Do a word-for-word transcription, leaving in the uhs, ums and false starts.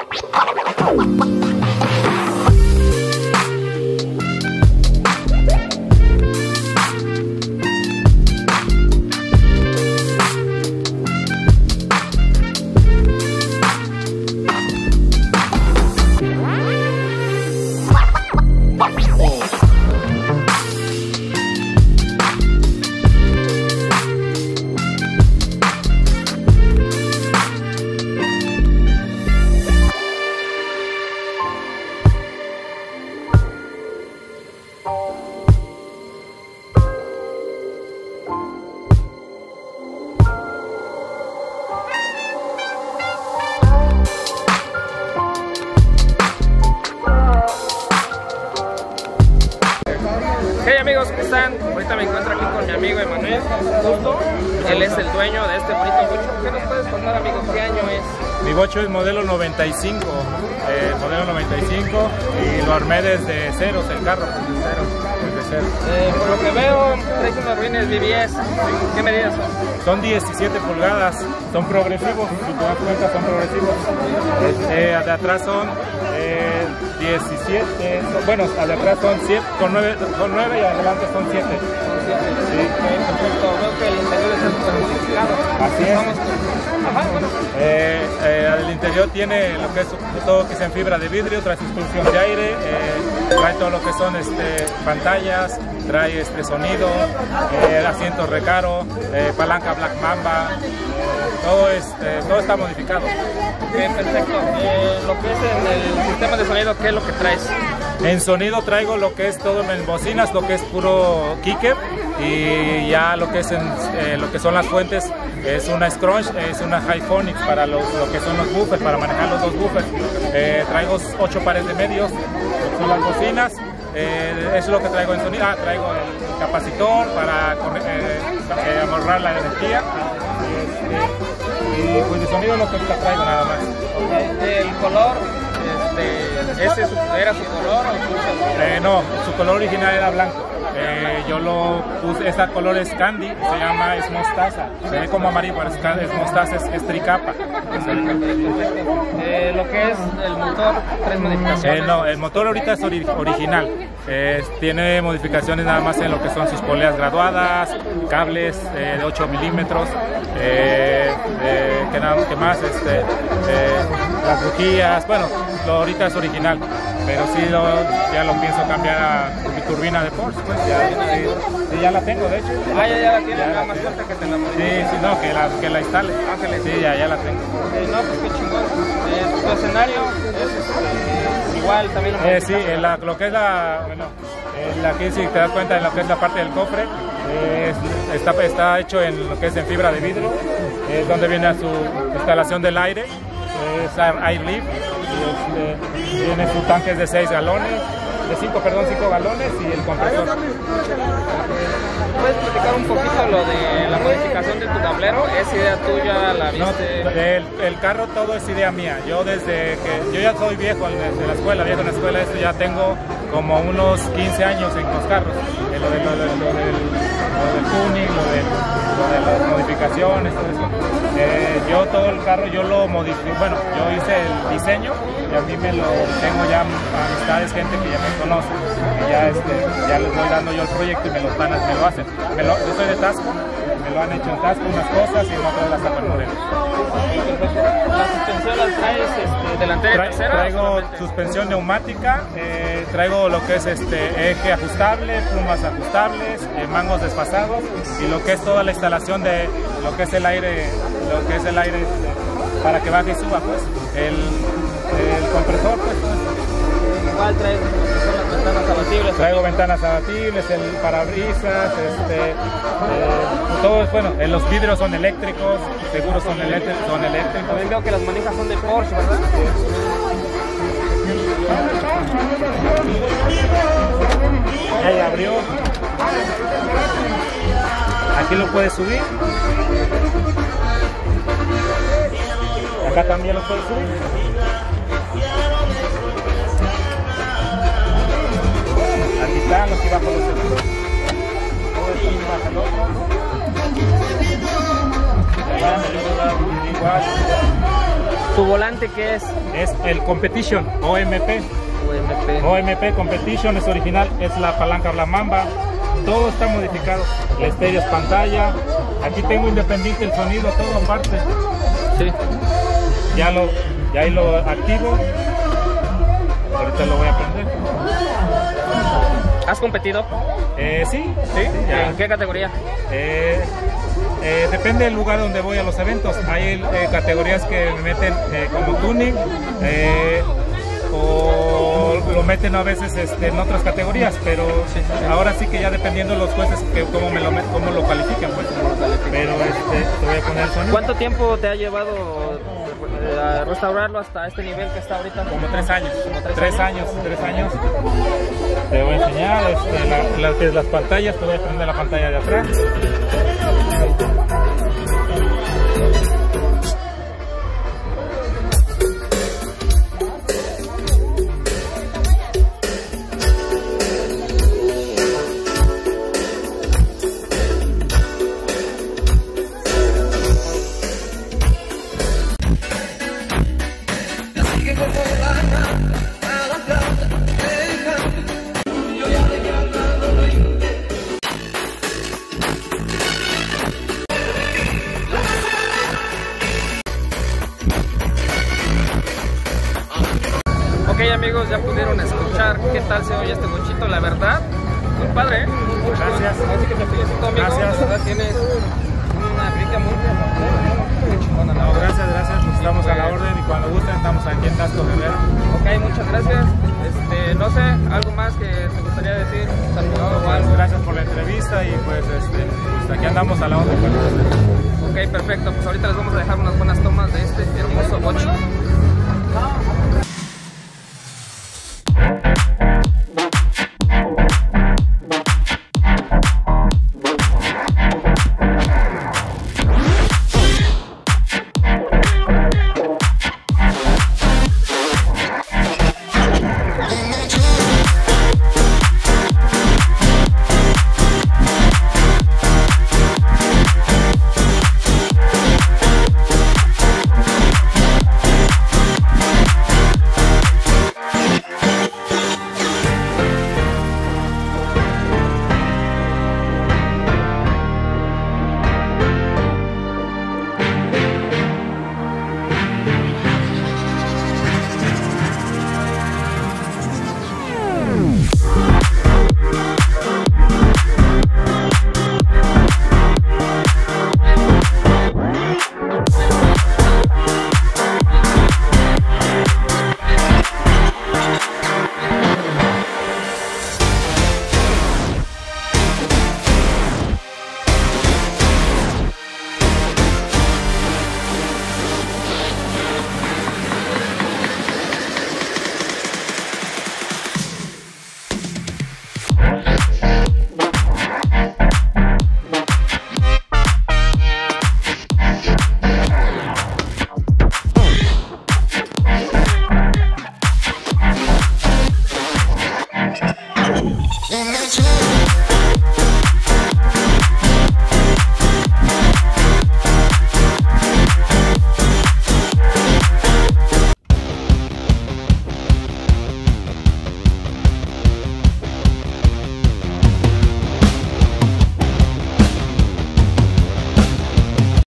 Hey amigos, ¿cómo están? Ahorita me encuentro aquí con mi amigo Emanuel Justo. Él es el dueño de este bonito bocho. ¿Qué nos puedes contar, amigo? ¿Qué año es? Mi bocho es modelo noventa y cinco, eh, modelo noventa y cinco, y lo armé desde ceros el carro, desde cero. Desde cero. Eh, por lo que veo, traes unos rines B B S. ¿Qué medidas son? Son diecisiete pulgadas, son progresivos, si te das cuenta son progresivos. Eh, de atrás son eh, diecisiete, bueno, de atrás son siete, con nueve, con nueve y adelante son siete. Sí. Perfecto, veo que el interior está súper modificado. Así es. Vamos con... Ajá, bueno. Eh, eh, el interior tiene lo que es todo que es en fibra de vidrio, trae suspensión de aire, eh, trae todo lo que son este, pantallas, trae este sonido, eh, asientos recaro, eh, palanca Black Mamba, eh, todo, este, todo está modificado. Ok, perfecto. Eh, lo que es en el sistema de sonido, ¿qué es lo que traes? En sonido traigo lo que es todo en bocinas, lo que es puro kicker, y ya lo que es en, eh, lo que son las fuentes es una Scrunch, es una Hiphonics para lo, lo que son los buffers, para manejar los dos buffers. Eh, traigo ocho pares de medios, son las bocinas. Eh, eso es lo que traigo en sonido. Ah, traigo el capacitor para eh, ahorrar la energía. Y, este, y pues de sonido lo que traigo nada más. Okay. El color, este, ¿ese era su color o su... Eh, no, su color original era blanco. Eh, yo lo puse, este color es candy, se llama, es mostaza, se ve como amarillo, pero es, es mostaza, es, es tricapa. Eh, lo que es el motor, tres modificaciones. Eh, no, el motor ahorita es ori original, eh, tiene modificaciones nada más en lo que son sus poleas graduadas, cables eh, de ocho milímetros, eh, eh, ¿qué, nada, ¿qué más? Este, eh, las bujías, bueno, lo ahorita es original, pero sí lo, ya lo pienso cambiar a mi turbina de Porsche, pues ya, sí, sí, ya la tengo de hecho. Ah, ya, ya la tienes, nada más falta que te la modifique. Sí, sí, no, que la, que la instale. Ángeles. Sí, ya, ya la tengo. Eh, no, pues qué chingón. Eh, tu escenario es este, igual también lo eh, sí, la, lo que es la, bueno, eh, la que si te das cuenta en lo que es la parte del cofre, eh, está, está hecho en lo que es en fibra de vidrio, es eh, donde viene su instalación del aire, eh, es Air Lift, este, tiene sus tanques de seis galones, de cinco, perdón, cinco galones y el compresor. ¿Puedes platicar un poquito lo de la modificación de tu tablero? ¿Es idea tuya? ¿La viste? No, el, el carro todo es idea mía. Yo desde que, yo ya soy viejo desde la escuela, viejo en la escuela, esto ya tengo como unos quince años en los carros. Eh, lo, de, lo, de, lo, del, lo del tuning, lo de, lo de las modificaciones, todo eso. Eh, yo todo el carro yo lo modifico, bueno, yo hice el diseño y a mí me lo tengo ya amistades, gente que ya me conoce, y ya, este, ya les voy dando yo el proyecto y me lo, van, me lo hacen. Me lo, yo soy de Tasco, me lo han hecho en Tasco unas cosas y en otras las saco en Morelos. ¿La suspensión la traes este, delantera y Tra trasera? Traigo suspensión neumática, eh, traigo lo que es este eje ajustable, plumas ajustables, eh, mangos desfasados y lo que es toda la instalación de lo que es el aire, lo que es el aire este, para que baje y suba, pues, el, el compresor, pues. Igual traes las ventanas abatibles. Traigo ventanas abatibles, el parabrisas, este, eh, todo, bueno, eh, los vidrios son eléctricos, seguros son, eléctricos, son eléctricos. También veo que las manijas son de Porsche, ¿verdad? Ahí abrió. Aquí lo puedes subir. Acá también lo puedes subir. Aquí están los que bajo los seguros. Todo esto y baja el otro. Igual. ¿Tu volante qué es? Es el Competition, O M P. O M P. O M P Competition es original, es la palanca Black Mamba. Todo está modificado. La estéreo es pantalla. Aquí tengo independiente el sonido, todo aparte. Sí. Ya lo, ya ahí lo activo. Ahorita lo voy a prender. ¿Has competido? Eh, sí. ¿Sí? sí ya. ¿En qué categoría? Eh, eh, depende del lugar donde voy a los eventos. Hay eh, categorías que me meten eh, como tuning eh, o lo meten a veces este, en otras categorías, pero sí, sí, sí. ahora sí que ya dependiendo de los jueces que cómo me lo cómo lo califican, pues. Pero este, te voy a poner el sonido. ¿Cuánto tiempo te ha llevado a restaurarlo hasta este nivel que está ahorita? Como tres años. ¿Como tres, tres años? años, tres años. Te voy a enseñar este, la, la, que es las pantallas, te voy a prender la pantalla de atrás. Ok amigos, ya pudieron escuchar qué tal se oye este bochito, la verdad, muy padre, ¿eh? Muy Gracias. Así que te felicito, amigo. Gracias. La verdad tienes una crítica muy, muy chingona. No, gracias, gracias, pues estamos a la orden y cuando gusten estamos aquí en Tasco Guerrero. Ok, muchas gracias. Este, no sé, algo más que te gustaría decir, saludos o algo. Gracias por la entrevista y pues, este, pues aquí andamos a la orden. Ok, perfecto, pues ahorita les vamos a dejar unas buenas tomas de este hermoso bocho.